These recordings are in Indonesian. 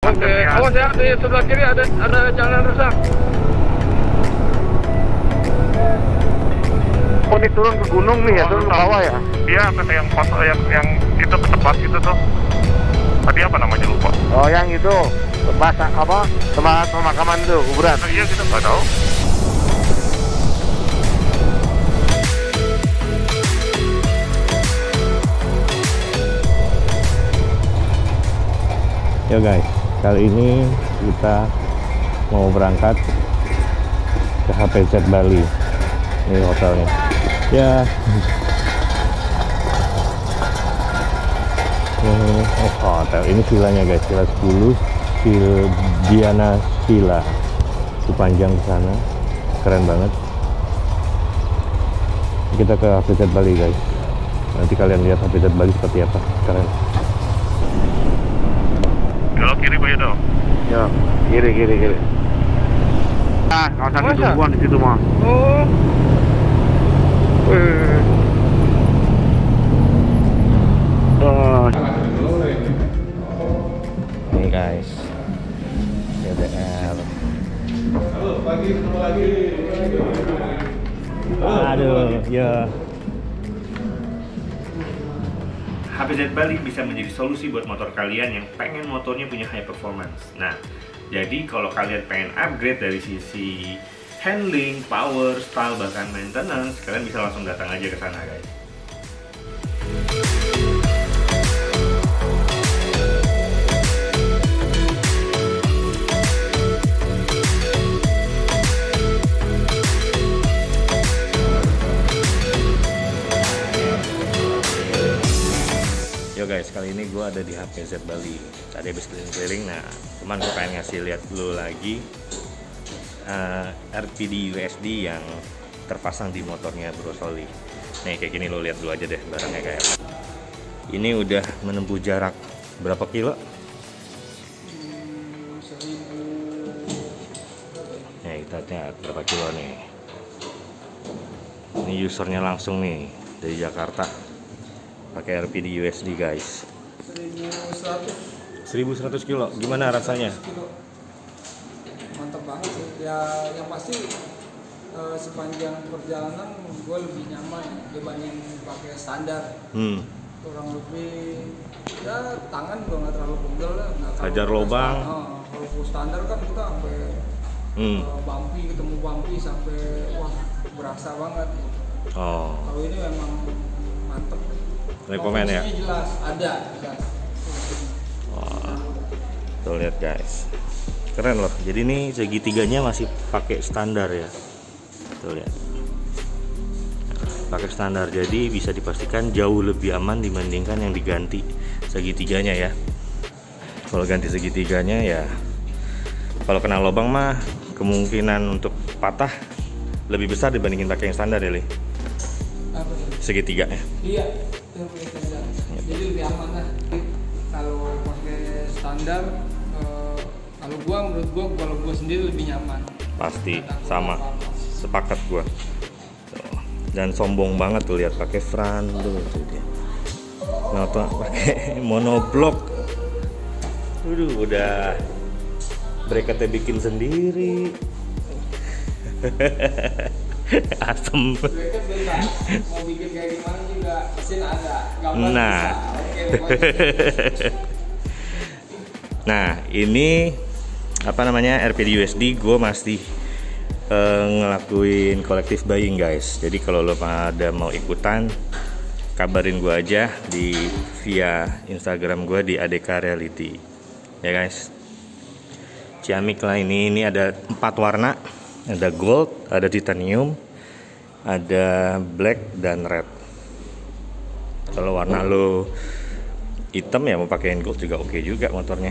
Oke, awas ya, di sebelah kiri ada jalan rusak. Oh, ini turun ke gunung nih ya, turun ke bawah ya? Iya, yang itu ke tempat itu tuh. Tadi apa namanya lupa. Oh, yang itu tempat apa? Tempat pemakaman itu, kuburan. Iya, kita nggak tahu. Ya guys, kali ini kita mau berangkat ke HPZ Bali. Ini hotelnya. Ya. Ini hotel. Ini villanya guys, villa 10, Diana Villa. Itu panjang ke sana. Keren banget. Kita ke HPZ Bali guys. Nanti kalian lihat HPZ Bali seperti apa. Keren. Belok kiri Pak Yudo. Ya, kiri. Ah, kawasan tumbuhan di situ mah. Oh. Nih guys, GBR. Halo, pagi, ketemu lagi. Aduh, ya. HPZ Bali bisa menjadi solusi buat motor kalian yang pengen motornya punya high performance. Nah, jadi kalau kalian pengen upgrade dari sisi handling, power, style, bahkan maintenance, kalian bisa langsung datang aja ke sana guys. Yo guys, kali ini gue ada di HPZ Bali. Tadi habis keliling-keliling, nah cuman gue pengen ngasih lihat dulu lagi RPD USD yang terpasang di motornya Bro Soli. Nih kayak gini, lo lihat dulu aja deh barangnya kayak apa. Ini udah menempuh jarak berapa kilo? Nah kita lihat berapa kilo nih. Ini usernya langsung nih dari Jakarta. Pakai RPD USD guys. 1100 kilo. Gimana rasanya? Mantap banget sih. Ya yang pasti sepanjang perjalanan gue lebih nyaman dibanding pakai standar. Kurang lebih ya tangan gue nggak terlalu pegel lah. Hajar lubang. Kalau standar kan kita sampai ketemu bumpy sampai wah berasa banget. Oh. Kalau ini memang mantep. Rekomen ya? Jelas, ada. Wah, tuh lihat guys, keren loh. Jadi ini segitiganya masih pakai standar ya. Tuh lihat, pakai standar. Jadi bisa dipastikan jauh lebih aman dibandingkan yang diganti segitiganya ya. Kalau ganti segitiganya ya, kalau kena lubang mah kemungkinan untuk patah lebih besar dibandingin pakai yang standar ya, Li? Segitiga ya? Iya. Jadi lebih aman lah. Kalau pakai standar, kalau gua sendiri lebih nyaman. Pasti sama, sepakat gua. Dan sombong banget tuh lihat pakai front tuh dia. Kenapa pakai monoblok? Udah bracketnya bikin sendiri. Asem. Mau bikin kayak gimana juga mesin ada. Nah. Nah, ini apa namanya RPD USD gue masih ngelakuin collective buying guys. Jadi kalau lo pada mau ikutan, kabarin gue aja via Instagram gue di ADK Reality. Ya guys. Ciamik lah ini ada 4 warna. Ada gold, ada titanium, ada black dan red. Kalau warna lo hitam ya mau pakein gold juga oke juga motornya.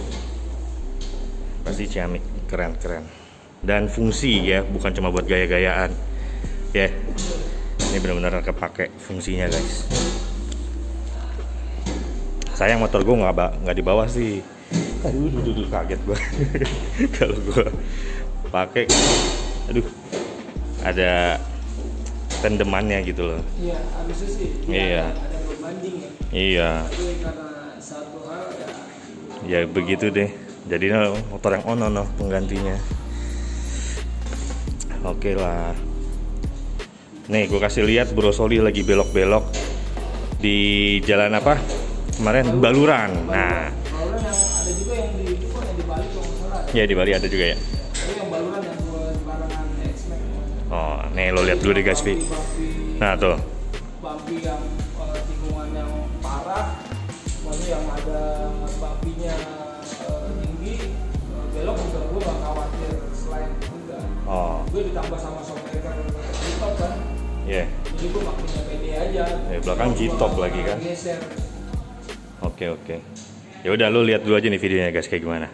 Pasti ciamik, keren. Dan fungsi ya, bukan cuma buat gaya-gayaan. Ya, ini benar-benar kepake fungsinya guys. Sayang motor gue nggak di bawah sih. Aduh, kaget gue. Kalau gue pakai, ada tandemannya gitu loh. Iya, harusnya sih. Iya. Ada pembanding ya. Iya. Tapi karena satu hal Ya begitu deh. Jadi motor yang ono penggantinya. Oke lah. Nih gue kasih lihat Bro Soli lagi belok-belok di jalan apa kemarin, Baluran. Nah, Baluran yang ada juga yang di Bali kalau nggak salah. ya di Bali ada juga ya. Tapi yang Baluran yang buat barengan X-Max. Oh, nih lo lihat dulu deh guys, Vi. Nah tuh. Bumpy yang tikungan yang parah, pokoknya yang ada bumpinya tinggi, belok juga gue gak khawatir selain itu enggak. Oh. Gue ditambah sama shockbreaker G-top kan. Iya. Yeah. Jadi gue makinnya pede aja. Belakang G-top lagi kan. Geser. Oke. Ya udah lo lihat dulu aja nih videonya guys kayak gimana.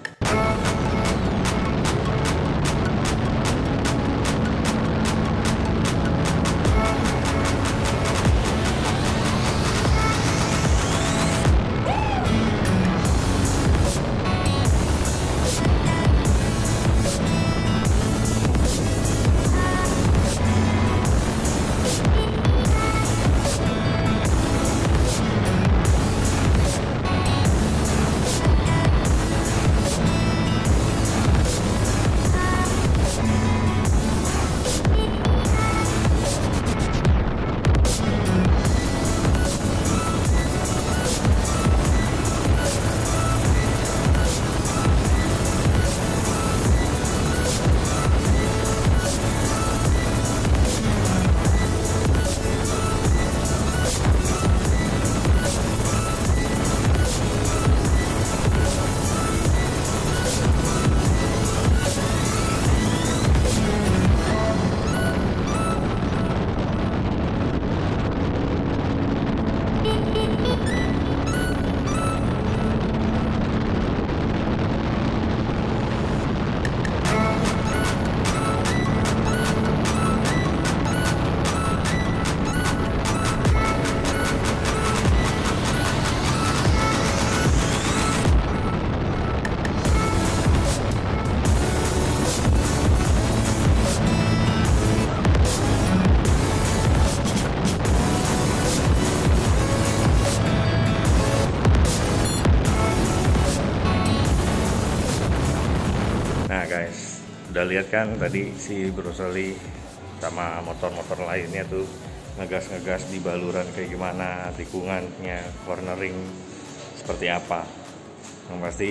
Nah guys, udah lihat kan tadi si Bro Soli sama motor-motor lainnya tuh ngegas-ngegas di Baluran kayak gimana, tikungannya, cornering seperti apa. Yang pasti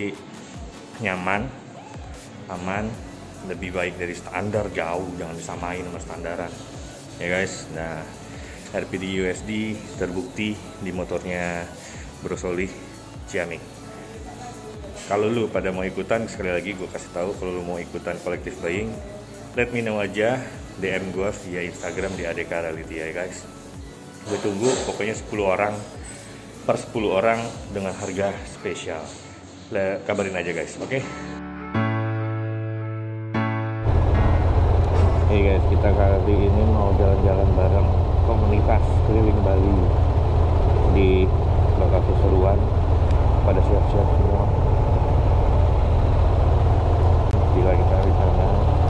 nyaman, aman, lebih baik dari standar jauh, jangan disamain sama standaran ya guys. Nah, RPD USD terbukti di motornya Bro Soli Ciamik. Kalau lu pada mau ikutan, sekali lagi gue kasih tahu, kalau lu mau ikutan collective buying, let me know aja, DM gue via Instagram di ADK Reality ya guys. Gue tunggu pokoknya 10 orang per 10 orang dengan harga spesial. Kabarin aja guys, oke? Hey guys, kita kali ini mau jalan-jalan bareng komunitas keliling Bali di lokasi seruan. Pada siap-siap semua. Gila kita di sana.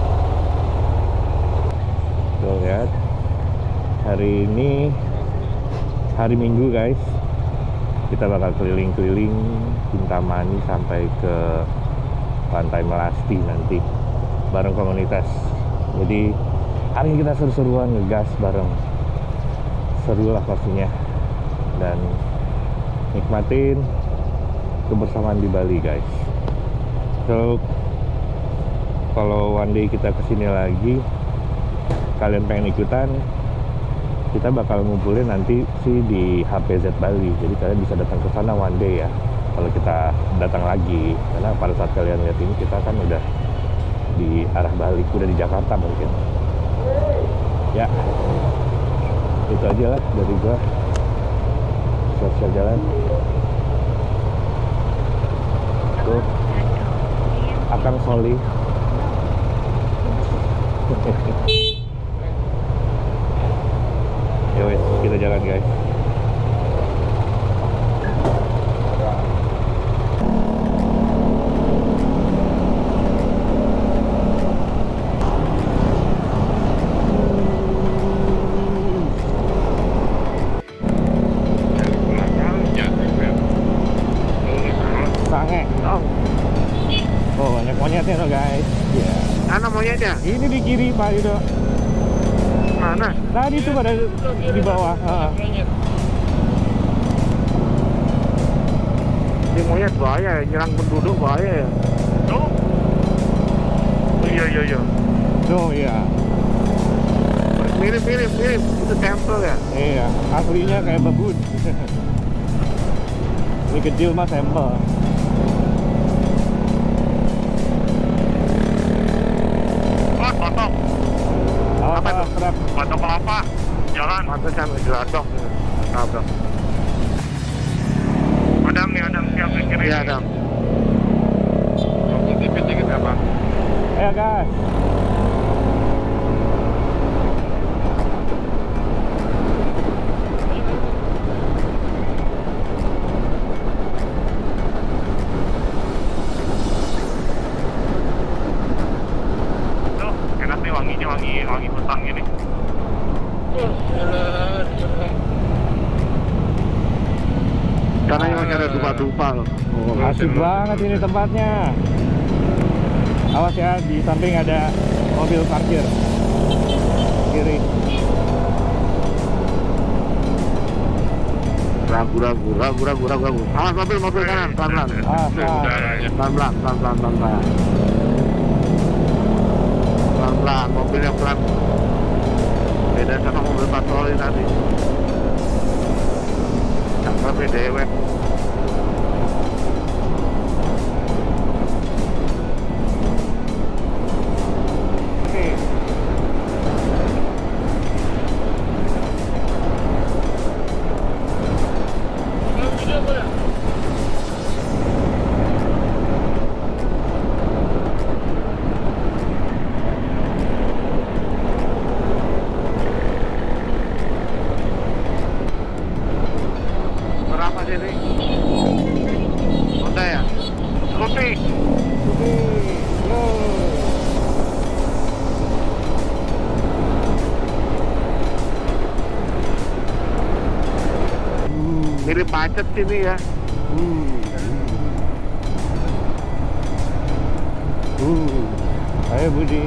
Tuh lihat. Hari ini hari Minggu guys. Kita bakal keliling-keliling Kintamani sampai ke Pantai Melasti nanti bareng komunitas. Jadi hari ini kita seru-seruan ngegas bareng. Seru lah pastinya. Dan nikmatin kebersamaan di Bali guys. So kalau one day kita kesini lagi, kalian pengen ikutan, kita bakal ngumpulin nanti sih di HPZ Bali. Jadi kalian bisa datang ke sana one day ya. Kalau kita datang lagi, karena pada saat kalian lihat ini kita kan udah di arah balik, udah di Jakarta mungkin. Ya, itu aja lah dari gua. Siap-siap jalan. Tuh Akang Soli. Ya wes, kita jalan guys. Sange. Oh, banyak monyetnya loh guys. Ya. Mana monyetnya? Ini di kiri Pak Yudo. Mana? Tadi tuh pada di bawah. Ini monyet bahaya ya, nyerang penduduk bahaya ya. Tuh. Oh, iya. Oh iya. Mirip, itu sampel ya. Iya, aslinya kayak babun. Ini kecil mah sampel. Wah, batok. Apa itu? Truk. Batok kelapa. Jalan. Masa sampai geladok. Tabrak. Adam siap ke kiri. Iya, Adam. Langsung dikit-dikit ya Pak. Ayo guys. Tuh, enak nih wanginya, wangi petang gini. Karena yang masih ada dupa-dupa loh. Asik banget ini tempatnya. Awas ya, di samping ada mobil parkir kiri. Ragu. Awas mobil kanan, pelan-pelan. Pelan-pelan, mobilnya pelan. Beda sama mobil patroli tadi. Sampai dewek. Berapa sih ini? Honda ya? Scoopy. Mirip macet sini ya. Ayo Budi.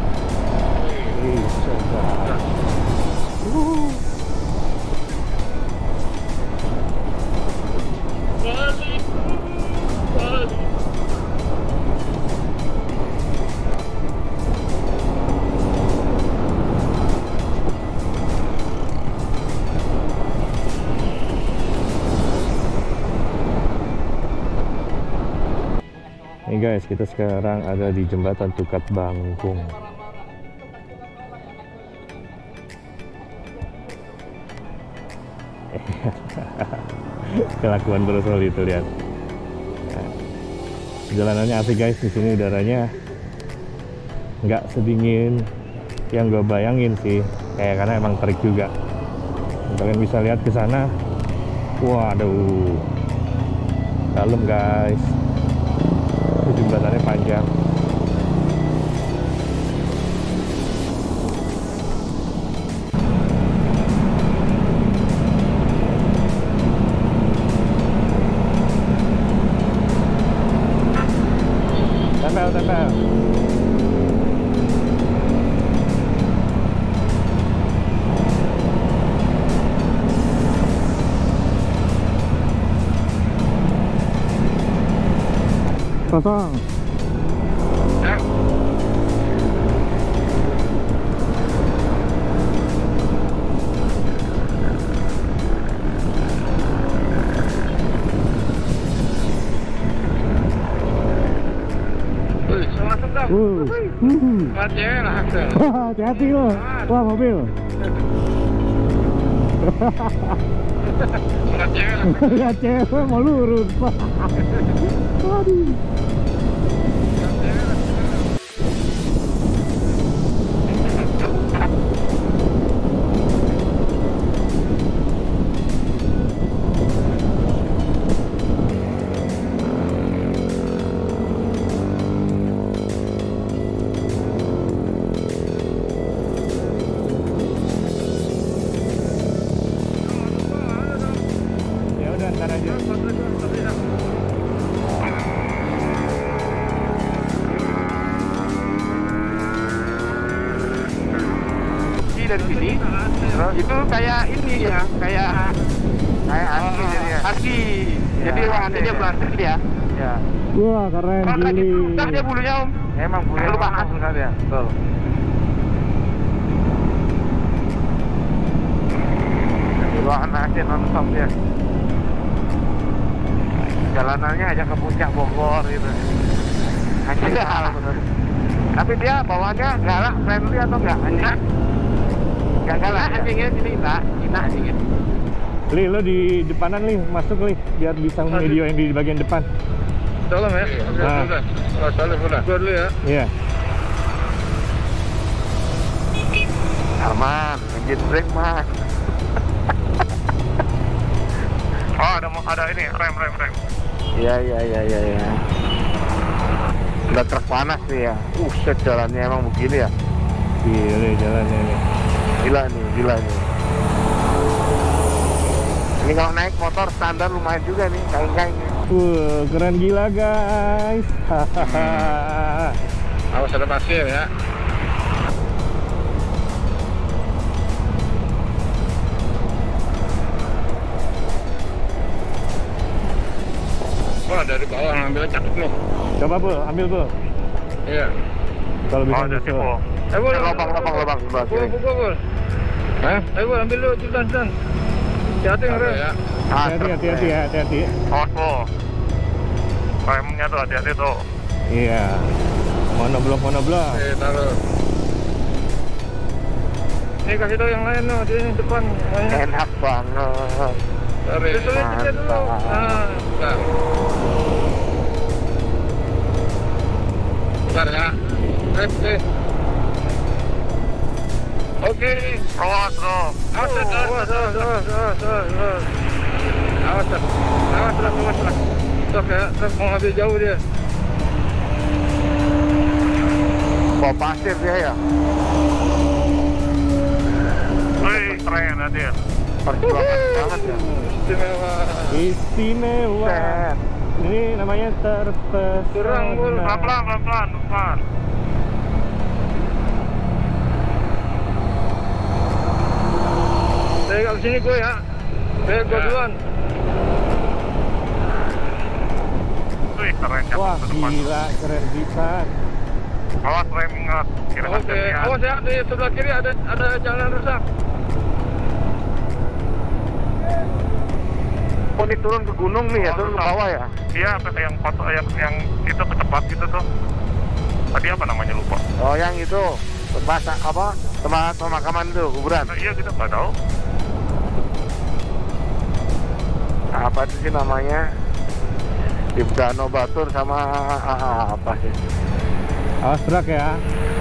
Nih guys, kita sekarang ada di jembatan Tukat Bangkung. Kelakuan Brosol itu lihat. Nah, jalanannya asik guys, di sini udaranya nggak sedingin yang gue bayangin sih, karena emang terik juga. Kalian bisa lihat ke sana. Waduh, dalam guys. Jembatannya panjang. Tempel. Kosong. Ya. Wih, salah sedap. Hati-hati lah, Axel. Hati-hati loh. Wah, mobil. Lihat cewek mau lurus, Pak. Waduh. Ya udah, ntar aja. dari sini. Itu kayak ini ya, kayak husky jadi ya. Husky. Jadi warnanya Banten ya. Ya. Wah, keren gili. Besar dia bulunya, Om. Emang bulunya banget besar ya. Betul. Anaknya non-stop ya. Jalanannya aja ke puncak Bogor gitu. Anjing hal bener. Tapi dia bawaannya galak, friendly atau enggak? Anjing. Enggak galak, anjingnya sini tak, anjingnya. Li, lo di depanan Li, masuk Li, biar bisa video yang di bagian depan. Tolong ya. Nah. Salah udah. Gua dulu ya. Iya. Arman, engine brake mas. Oh, ada ini rem. Iya. Udah truk panas nih ya. Set jalannya emang begini ya. Gila jalannya nih. Gila nih. Ini kalau naik motor standar lumayan juga nih, kain-kainnya. Keren gila guys. Awas ada pasir ya. Wah, dari bawah ngambilnya cakep nih. Coba Bu, ambil Bu. Iya. Kalau bisa Ada nyusul. tipe. Bu, Lubang sebelah kiri. Bu. Hah? Bu, ambil dulu, cepetan. Hati-hati ngerem. Ya. Hati-hati. Awas tuh. Remnya tuh hati-hati tuh. Iya. Monoblok. Taruh. Ini kasih tau yang lain loh, di depan. Enak banget. Tarik. Sulit dulu. Nah. Bentar ya. Oke. Awas tuh. Awas lah. Sok ya, mau ngambil jauh dia. Bawa pasir dia ya. Wih, keren hati ya. Perjuangan banget ya. Istimewa. Set. Ini namanya terpesona. Kurang, Bu. Pelan-pelan. Saya nggak kesini gue ya. Saya gue duluan. Wih, keren. Wah gila, keren bisa. Awas rem ingat. Oke. Awas ya, di sebelah kiri ada jalan rusak. Oh ini turun ke gunung nih ya, turun ke bawah ya. Iya, yang itu ketepat gitu tuh. Tadi apa namanya lupa. Oh yang itu tempat pemakaman itu, kuburan. Iya, kita nggak tahu. Apa itu sih namanya? Ibdano Batur sama apa sih? Awas truk ya.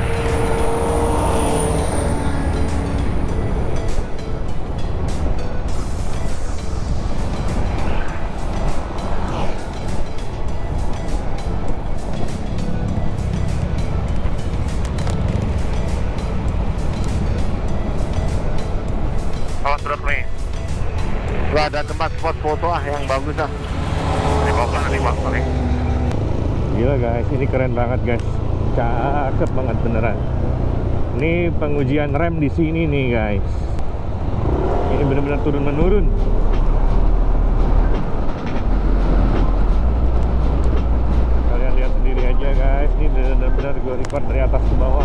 Awas truk nih. Gak ada tempat spot foto yang bagus ah. Di bawah nih. Gila guys, ini keren banget guys. Cakep banget beneran. Ini pengujian rem di sini nih guys. Ini benar-benar turun menurun. Kalian lihat sendiri aja guys. Ini benar-benar gue record dari atas ke bawah.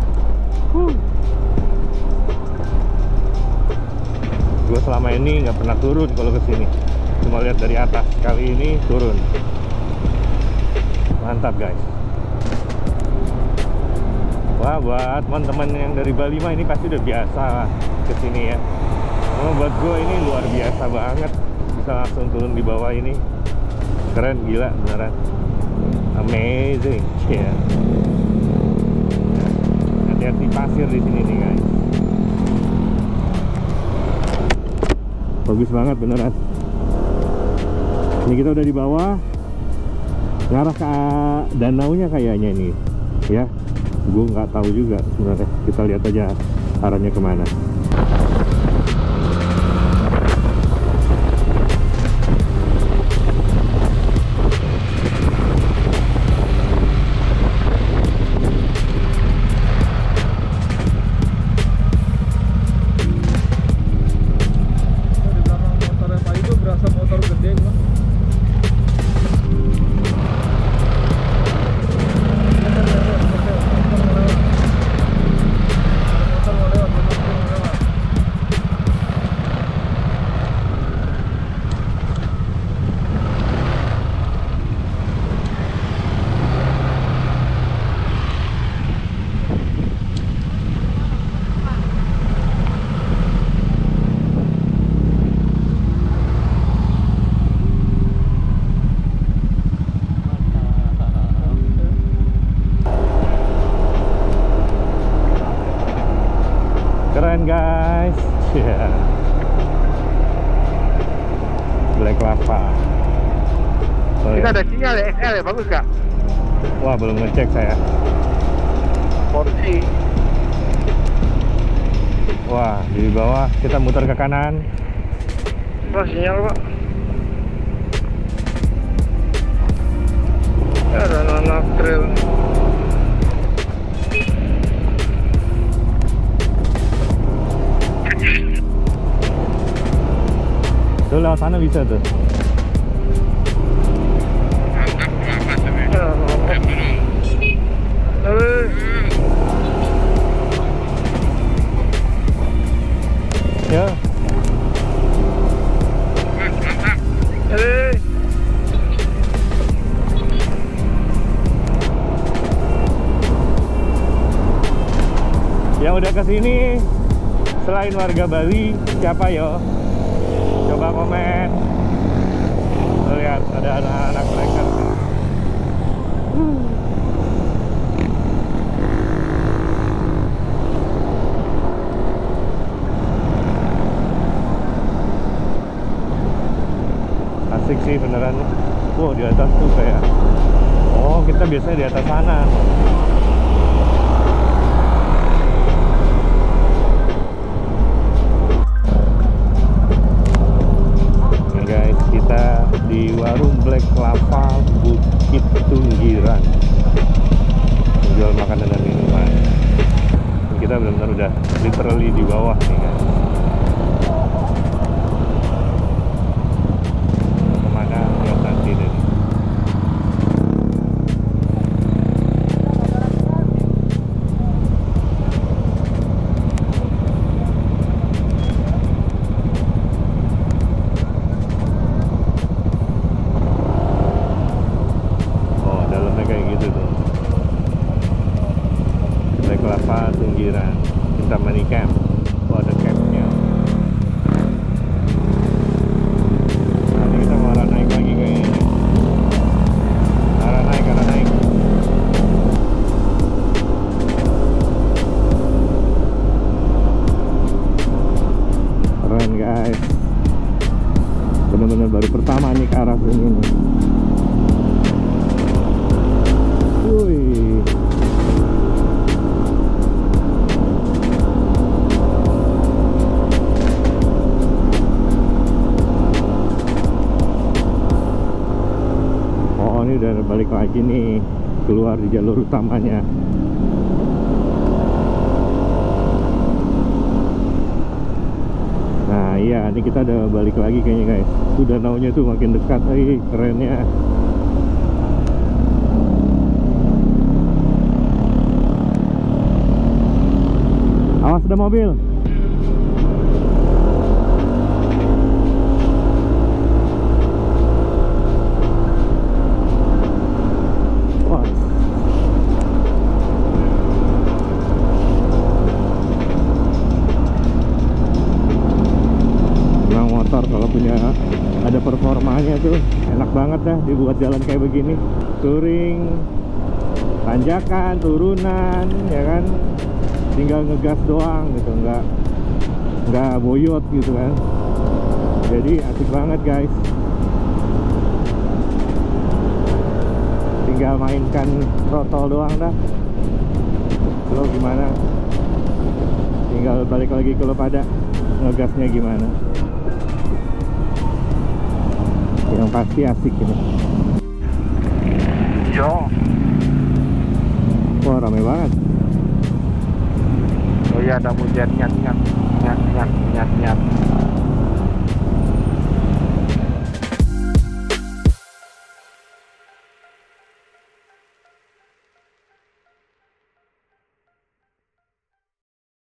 Gue selama ini nggak pernah turun kalau kesini, cuma lihat dari atas. Kali ini turun, mantap guys. Wah, buat teman-teman yang dari Bali mah ini pasti udah biasa kesini ya. Cuma buat gue ini luar biasa banget, bisa langsung turun di bawah ini. Keren, gila beneran, amazing ya. Hati-hati pasir di sini nih guys. Bagus banget beneran. Ini kita udah di bawah, ngarah ke danaunya kayaknya ini ya. Gue nggak tahu juga sebenarnya. Kita lihat aja arahnya kemana. Keren guys. Yeah. Black Lava. Oh, Kita ya. ada sinyal ya, XL ya, bagus gak? Wah, belum ngecek saya. Porsi. Wah, di bawah kita muter ke kanan. Wah, sinyal pak. Ya, ada anak trail. Tuh lewat sana bisa tuh. Ya. Yang udah kesini selain warga Bali siapa yo? Coba komen. Lihat ada anak-anak biker. Asik sih beneran. Wow, di atas tuh kayak, oh kita biasanya di atas sana. Nah guys, kita di warung Black Lava Bukit Tunggiran, jual makanan dan minuman. Kita benar-benar udah literally di bawah nih guys. Lava Tunggiran, Kintamani Camp. Oh, ada campnya. Nah, ini kita mau arah naik lagi kayaknya. Arah naik. Keren guys. Bener-bener baru pertama nih ke arah sini nih. Wih. Ini udah balik lagi nih, keluar di jalur utamanya. Nah iya, ini kita udah balik lagi kayaknya guys. Udah danaunya tuh makin dekat, kerennya. Awas ada mobil. Kalau punya ada performanya tuh enak banget dah dibuat jalan kayak begini, touring, tanjakan, turunan, ya kan, tinggal ngegas doang gitu, nggak boyot gitu kan, jadi asik banget guys. Tinggal mainkan throttle doang dah. Lo gimana? Tinggal balik lagi ke lo pada ngegasnya gimana. Yang pasti asik ini. Yo. Wah, rame banget. Oh iya, ada hujan nyat.